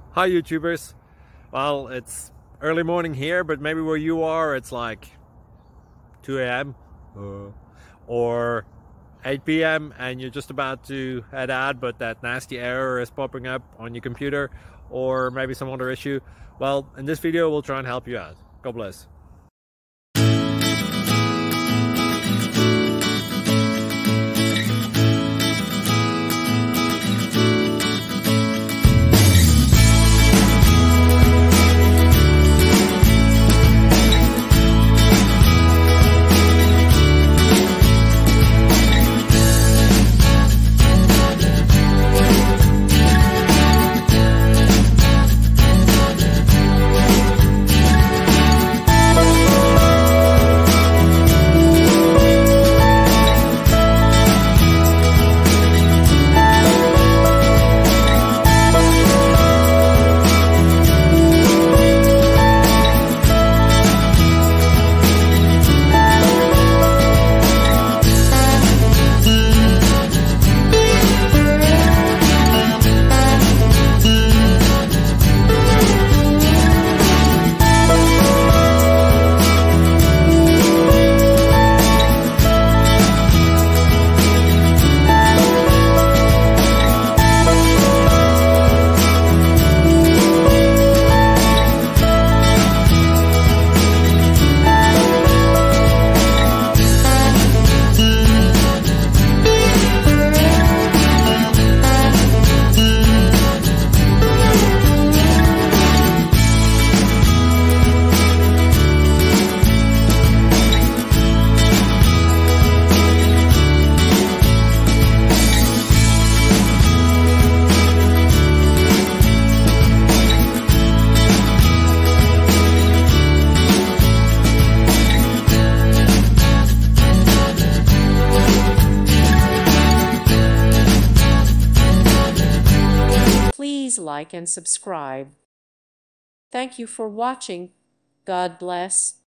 Hi YouTubers. Well, it's early morning here, but maybe where you are it's like 2 a.m. or 8 p.m. and you're just about to head out, but that nasty error is popping up on your computer, or maybe some other issue. Well, in this video we'll try and help you out. God bless. Please like and subscribe. Thank you for watching. God bless.